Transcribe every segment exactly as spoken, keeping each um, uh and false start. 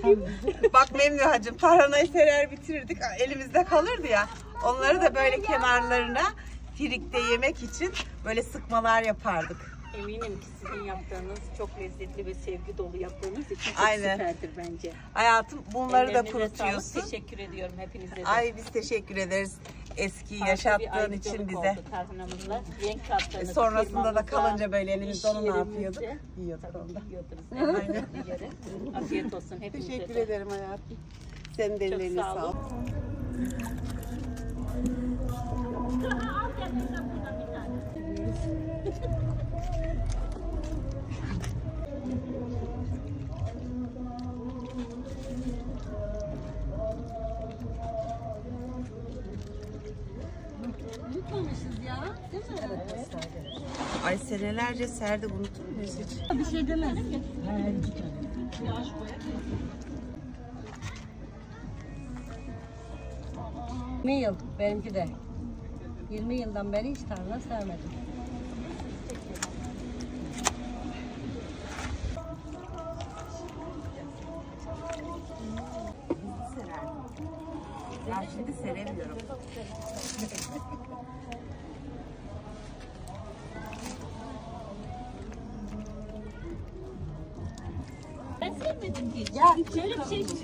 Bak Memnun hacım, tarhanayı serer bitirirdik, elimizde kalırdı ya. Onları da böyle kenarlarına firikte yemek için böyle sıkmalar yapardık. Eminim ki sizin yaptığınız çok lezzetli ve sevgi dolu yaptığınız için çok Aynen. süperdir bence. Hayatım bunları Ellerinize da kurutuyorsun. sağlık, teşekkür ediyorum hepinize de. Ay biz teşekkür ederiz eski Farklı bir yaşattığın ayrıcalık için bize. oldu tarhanamızla. Renk kattığınız E, sonrasında da firmamıza, kalınca böyle elimizde onu ne iş yapıyorduk? yerimizde. Yiyorduk Tabii onu da. yiyordunuz. Aynen. Afiyet olsun hepinize Teşekkür de. ederim hayatım. Senin de Çok ellerine sağ olun. sağlık. Unutmamışız ya, değil mi? Ay senelerce serdik, unutur muyuz hiç? Bir şey demez. yirmi yıl benimki de. yirmi yıldan beri hiç tarla sermedim. Ben şimdi seremiyorum. Ben sevmedim hiç. Ya Şöyle bir şey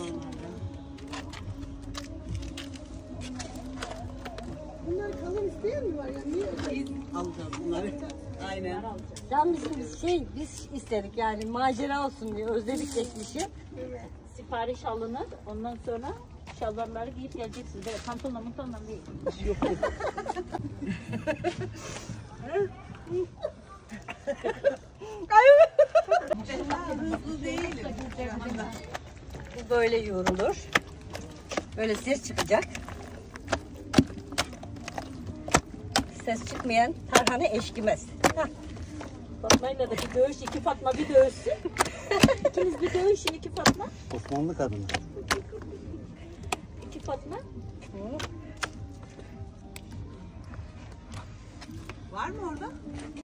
bunlar kalın isteyen mi var ya? Niye? Alacağız bunları. Aynen. Can bizim şey biz istedik yani macera olsun diye özledik geçmişi. sipariş alınır. Ondan sonra şalvarları giyip geleceksiniz. Böyle pantolonla pantolonla değil. Hızlı değilim şu anda. Bu böyle yoğrulur. Böyle ses çıkacak. Ses çıkmayan tarhana eşkimez. Hah. Fatma'yla da bir dövüş, iki Fatma bir dövüşsün. İkiniz bir dövüşün, iki Fatma. Osmanlı kadını. İki Fatma. Var mı orada?